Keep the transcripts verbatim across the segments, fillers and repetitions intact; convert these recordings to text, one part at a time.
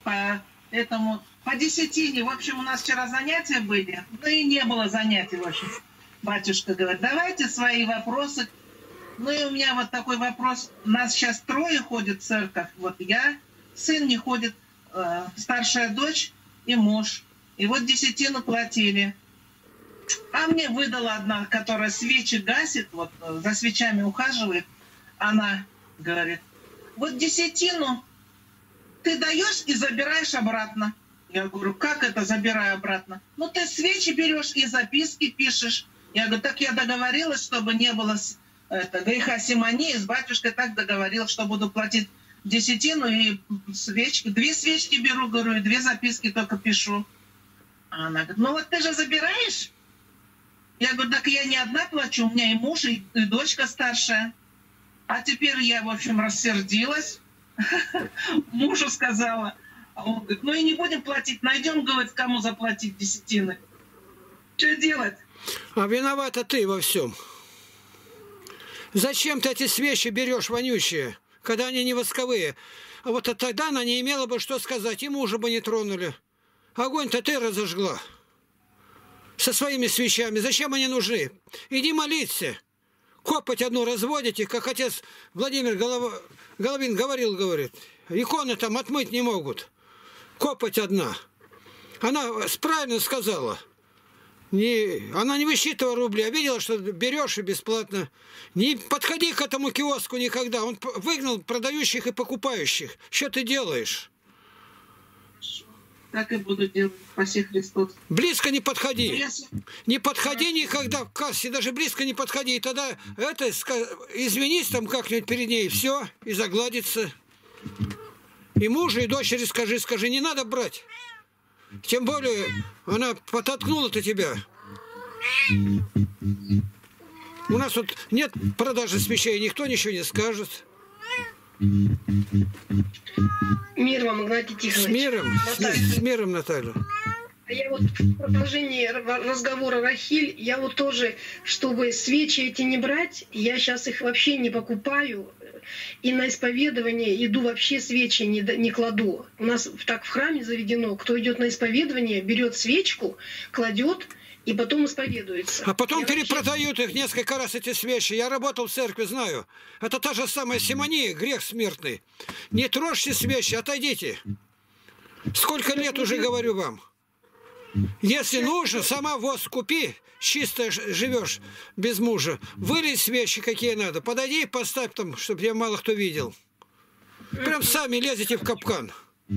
по этому, по десятине. В общем, у нас вчера занятия были, ну и не было занятий, в общем. Батюшка говорит, давайте свои вопросы. Ну и у меня вот такой вопрос. У нас сейчас трое ходят в церковь. Вот я, сын не ходит, э, старшая дочь и муж. И вот десятину платили. А мне выдала одна, которая свечи гасит, вот за свечами ухаживает. Она говорит, вот десятину ты даешь и забираешь обратно. Я говорю, как это забираю обратно? Ну ты свечи берешь и записки пишешь. Я говорю, так я договорилась, чтобы не было это, греха симонии. С батюшкой так договорилась, что буду платить десятину и свечки. Две свечки беру, говорю, и две записки только пишу. А она говорит, ну вот ты же забираешь? Я говорю, так я не одна плачу, у меня и муж, и, и дочка старшая. А теперь я, в общем, рассердилась. Мужу сказала. А он говорит, ну и не будем платить, найдем, говорит, кому заплатить десятины. Что делать? А виновата ты во всем. Зачем ты эти свечи берешь вонючие, когда они не восковые? А вот тогда она не имела бы что сказать, и мужа бы не тронули. Огонь-то ты разожгла со своими свечами. Зачем они нужны? Иди молиться. Копоть одну разводите, как отец Владимир Голов... Головин говорил, говорит. Иконы там отмыть не могут. Копоть одна. Она правильно сказала. Не, она не высчитывала рубли, а видела, что берешь и бесплатно. Не подходи к этому киоску никогда. Он выгнал продающих и покупающих. Что ты делаешь? Так и буду делать. Спаси Христос. Близко не подходи. Если... Не подходи никогда к кассе, даже близко не подходи. И тогда это, извинись там как-нибудь перед ней, все, и загладится. И мужу, и дочери скажи, скажи, не надо брать. Тем более, она пототкнула-то тебя. У нас тут нет продажи свечей, никто ничего не скажет. Мир вам, Игнатий Тихонович. С миром, Наталья. с миром, Наталья. Я вот в продолжении разговора Рахиль, я вот тоже, чтобы свечи эти не брать, я сейчас их вообще не покупаю. И на исповедование иду вообще свечи не, не кладу. У нас так в храме заведено, кто идет на исповедование, берет свечку, кладет и потом исповедуется. А потом я перепродают вообще... их несколько раз, эти свечи. Я работал в церкви, знаю. Это та же самая симония, грех смертный. Не трожьте свечи, отойдите. Сколько лет уже говорю вам. Если нужно, сама воск купи, чисто живешь без мужа. Вылей свечи, какие надо. Подойди и поставь там, чтобы я мало кто видел. Прям сами лезете в капкан.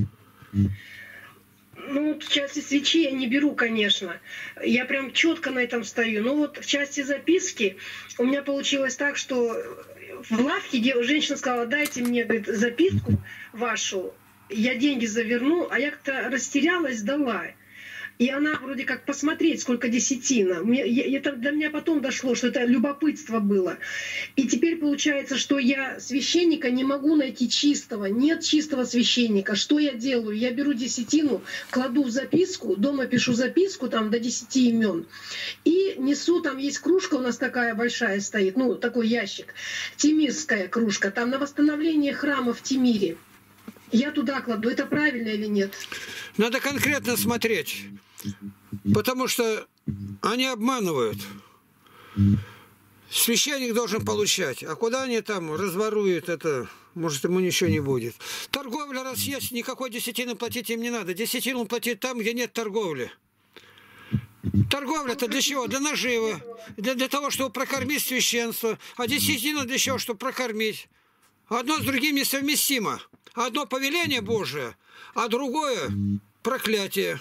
Ну, в части свечи я не беру, конечно. Я прям четко на этом стою. Но вот в части записки у меня получилось так, что в лавке женщина сказала, дайте мне, говорит, записку вашу, я деньги заверну, а я как-то растерялась, дала. И она вроде как посмотреть, сколько десятина. Мне, я, это до меня потом дошло, что это любопытство было. И теперь получается, что я священника не могу найти чистого. Нет чистого священника. Что я делаю? Я беру десятину, кладу в записку, дома пишу записку там до десяти имен. И несу, там есть кружка у нас такая большая стоит, ну такой ящик. Тимирская кружка. Там на восстановление храма в Тимире. Я туда кладу. Это правильно или нет? Надо конкретно смотреть. Потому что они обманывают. Священник должен получать. А куда они там разворуют, это, может, ему ничего не будет. Торговля раз есть, никакой десятины платить им не надо. Десятину платить там, где нет торговли. Торговля-то для чего? Для наживы. Для, для того, чтобы прокормить священство. А десятина для чего? Чтобы прокормить. Одно с другим несовместимо. Одно повеление Божие, а другое проклятие.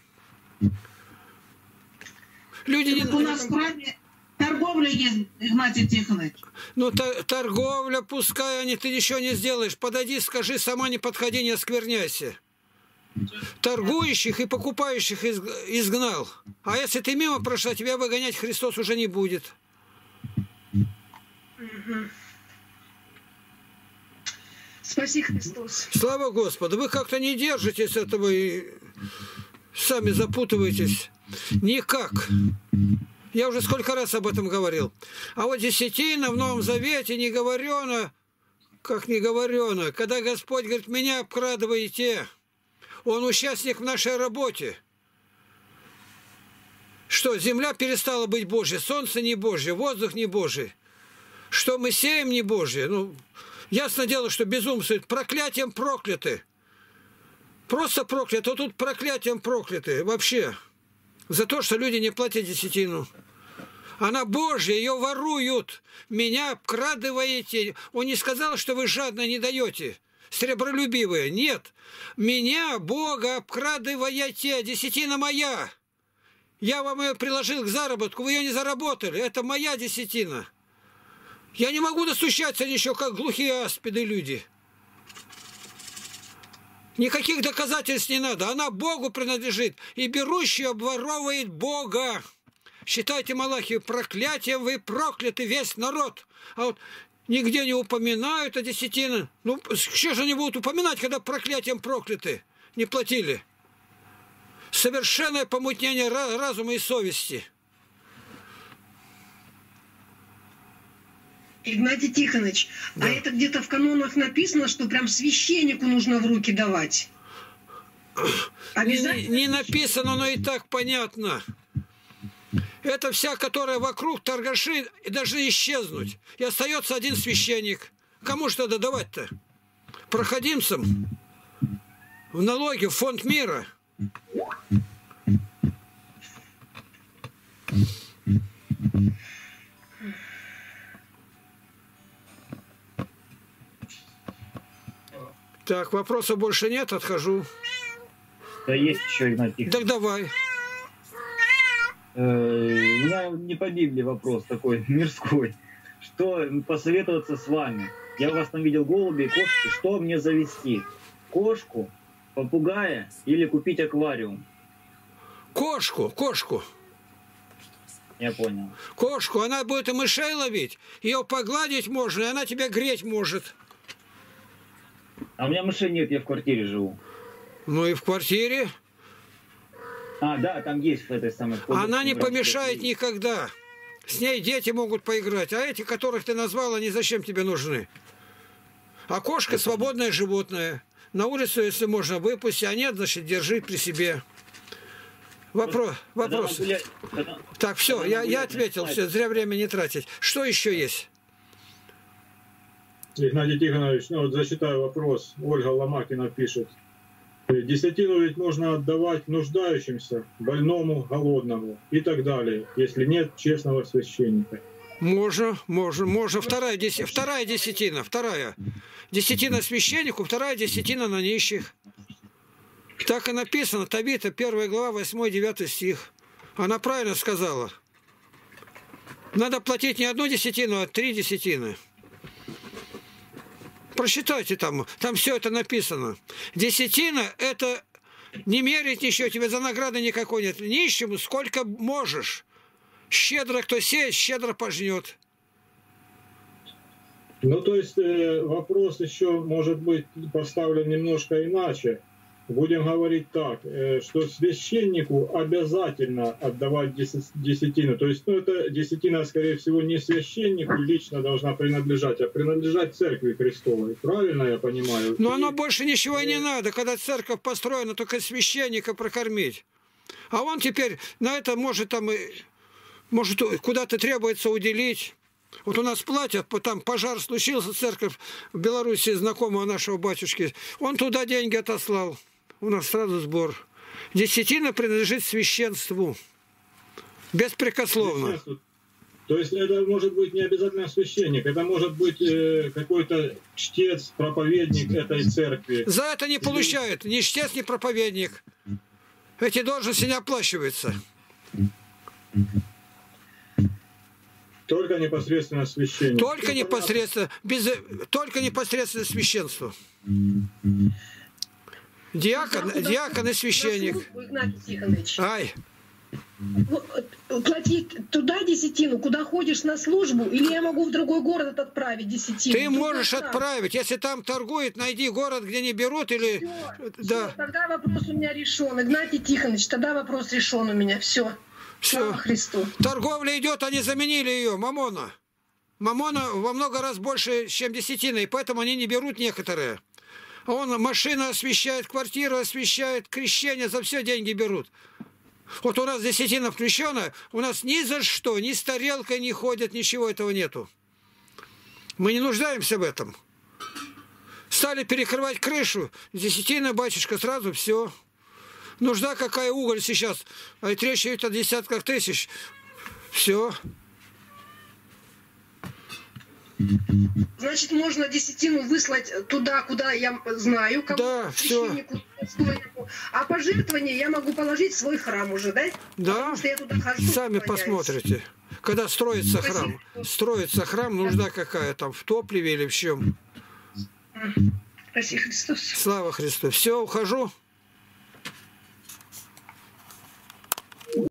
Люди не... У нас в храме торговля есть, Игнатий Тихонович. Ну, торговля, пускай они, ты ничего не сделаешь. Подойди, скажи, сама не подходи, не оскверняйся. Торгующих и покупающих изгнал. А если ты мимо прошла, тебя выгонять Христос уже не будет. Спаси Христос. Слава Господу. Вы как-то не держитесь этого и сами запутываетесь. Никак. Я уже сколько раз об этом говорил. А вот десятина в Новом Завете не говорено, как не говорено. Когда Господь говорит, меня обкрадываете, Он участник в нашей работе. Что, земля перестала быть Божьей, солнце не Божье, воздух не Божий. Что мы сеем не Божье. Ну, ясно дело, что безумствует. Проклятием прокляты. Просто прокляты. А тут проклятием прокляты. Вообще. За то, что люди не платят десятину. Она Божья, ее воруют. Меня обкрадываете. Он не сказал, что вы жадно не даете. Сребролюбивые. Нет. Меня, Бога, обкрадываете. Десятина моя. Я вам ее приложил к заработку. Вы ее не заработали. Это моя десятина. Я не могу достучаться еще, как глухие аспиды люди. Никаких доказательств не надо. Она Богу принадлежит. И берущий обворовывает Бога. Считайте, Малахию, проклятием вы прокляты весь народ. А вот нигде не упоминают о десятине. Ну, что же они будут упоминать, когда проклятием прокляты? Не платили. Совершенное помутнение разума и совести. Игнатий Тихонович, Да. а это где-то в канонах написано, что прям священнику нужно в руки давать? Обязательно? Не, не написано, но и так понятно. Это вся, которая вокруг торгаши, должны исчезнуть. И остается один священник. Кому же тогда давать-то? Проходимцам? В налоги, в фонд мира? Так, вопросов больше нет, отхожу. Да есть еще, Игнатий Тихонович. Так давай. Э, У меня не по Библии вопрос такой мирской. Что посоветоваться с вами? Я у вас там видел голуби и кошки. Что мне завести? Кошку, попугая или купить аквариум? Кошку, кошку. Я понял. Кошку, она будет и мышей ловить. Ее погладить можно, и она тебя греть может. А у меня мышей нет, я в квартире живу. Ну и в квартире. А, да, там есть в этой самой... Она не помешает никогда. С ней дети могут поиграть. А эти, которых ты назвал, они зачем тебе нужны? А кошка свободное животное. На улицу, если можно, выпусти, а нет, значит, держи при себе. Вопрос, вопрос. Гуля... Когда... Так, все, я, я ответил, начинает... все, зря время не тратить. Что еще есть? Игнатий Тихонович, ну вот зачитаю вопрос. Ольга Ломакина пишет. Десятину ведь можно отдавать нуждающимся, больному, голодному и так далее, если нет честного священника. Можно, можно, можно. Вторая, деся... вторая десятина, вторая. Десятина священнику, вторая десятина на нищих. Так и написано, Табита, первая глава, восьмой-девятый стих. Она правильно сказала. Надо платить не одну десятину, а три десятины. Прочитайте там, там все это написано. Десятина – это не мерить ничего, тебе за награды никакой нет. Нищему сколько можешь. Щедро кто сеет, щедро пожнет. Ну, то есть э, вопрос еще может быть поставлен немножко иначе. Будем говорить так, э, что священнику обязательно отдавать десятину. То есть, ну, это десятина, скорее всего, не священнику лично должна принадлежать, а принадлежать церкви Христовой. Правильно я понимаю? Но оно больше ничего и не надо, когда церковь построена, только священника прокормить. А он теперь на это может там, может куда-то требуется уделить. Вот у нас платят, там пожар случился, церковь в Беларуси, знакомого нашего батюшки, он туда деньги отослал. У нас сразу сбор. Десятина принадлежит священству. Беспрекословно. То есть это может быть не обязательно священник, это может быть э, какой-то чтец, проповедник этой церкви. За это не получают ни чтец, ни проповедник. Эти должности не оплачиваются. Только непосредственно священник. Только непосредственно, без, только непосредственно священство. Диакон, Куда, диакон и священник. службу, Игнатий Тихонович. Ай. Платить туда десятину, куда ходишь на службу, или я могу в другой город отправить десятину? Ты Другой можешь штат. отправить. Если там торгуют, найди город, где не берут, или... Всё, Да. всё, тогда вопрос у меня решен. Игнатий Тихонович, тогда вопрос решен у меня. Все. Все. Слава Христу. Торговля идет, они заменили ее, мамона. Мамона во много раз больше, чем десятина, и поэтому они не берут некоторые. А он машина освещает, квартира освещает, крещение, за все деньги берут. Вот у нас десятина включена, у нас ни за что, ни с тарелкой не ходят, ничего этого нету. Мы не нуждаемся в этом. Стали перекрывать крышу, десятина, батюшка, сразу все. Нужда какая, уголь сейчас, а ведь речь идет о десятках тысяч. Все. Значит, можно десятину выслать туда, куда я знаю, кому Да, священнику, стольнику. А пожертвование я могу положить в свой храм уже, да? Да, Потому что я туда хожу, сами поклоняюсь. посмотрите. Когда строится храм, строится храм, нужда какая там, в топливе или в чем. Спаси Христос. Слава Христу. Все, ухожу.